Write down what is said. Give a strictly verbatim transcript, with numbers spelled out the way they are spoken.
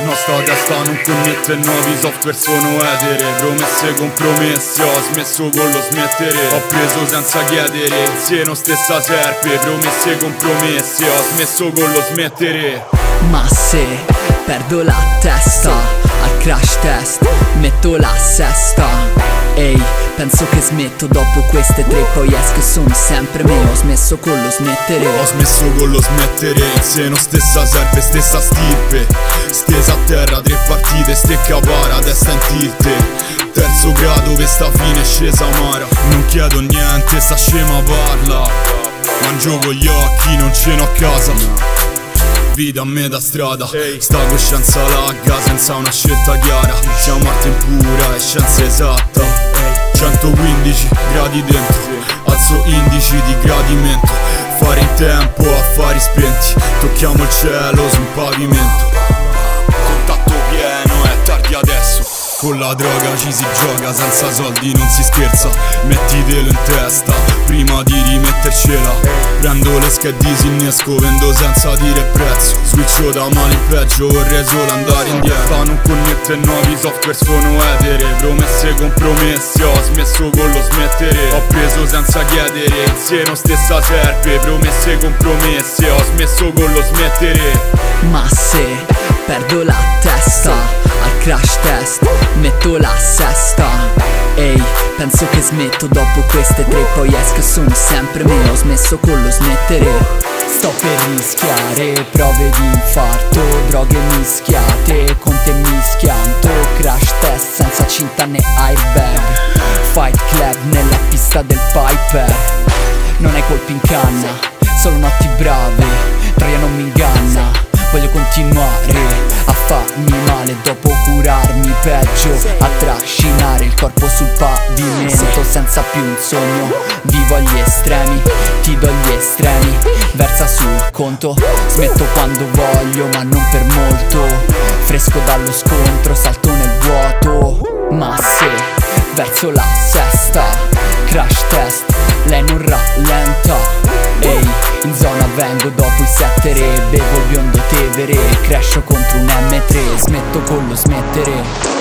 La sta testa non connette, nuovi software sono etere. Promesse compromesse, ho smesso con lo smettere. Ho preso senza chiedere, il seno stessa serpe. Promesse compromesse, ho smesso con lo smettere. Ma se perdo la testa al crash test, metto la sesta. Ehi, penso che smetto dopo queste tre, poi esco e sono sempre me. Ho smesso con lo smettere. Ho smesso con lo smettere, il seno stessa serpe, stessa stirpe. Stesa a terra, tre partite, stecca para, testa in tilte. Terzo grado, questa fine è scesa amara. Non chiedo niente, sta scema parla. Mangio con gli occhi, non ceno a casa. Vita a metà strada, sta coscienza larga senza una scelta chiara. Siamo arte impura e scienza esatta. centoquindici gradi dentro, alzo indici di gradimento. Fare in tempo, affari spenti, tocchiamo il cielo sul pavimento. Contatto pieno, è tardi adesso. Con la droga ci si gioca, senza soldi non si scherza. Mettitelo in testa, prima di rimettercela. Prendo le schede disinnesco, vendo senza dire prezzo. Switcho da male in peggio, vorrei solo andare indietro. Non connette, nuovi software sono etere. Promesse compromesse, ho smesso con lo smettere. Ho preso senza chiedere, il seno stessa serpe. Promesse compromesse, ho smesso con lo smettere. Ma se perdo la testa al crash test, metto la sesta. Ehi, penso che smetto dopo queste tre, poi esco e sono sempre me. Ho smesso con lo smettere. Sto per rischiare prove di infarto, droghe mischiate, con te mi schianto. Crash test senza cinta né airbag, Fight Club nella pista del Piper. Non hai colpi in canna, solo notti brave, troia non mi inganna. Voglio continuare a farmi male dopo curarmi peggio, a trascinare il corpo sul pavimento senza più un sogno. Vivo agli estremi, ti do gli estremi, versa sul conto. Smetto quando voglio ma non per molto, fresco dallo scontro, salto nel vuoto. Ma se verso la sesta, crash test, lei non rallenta. Ehi, in zona vengo dopo i sette re, bevo il biondo Tevere, crescio contro un emme tre, smetto con lo smettere.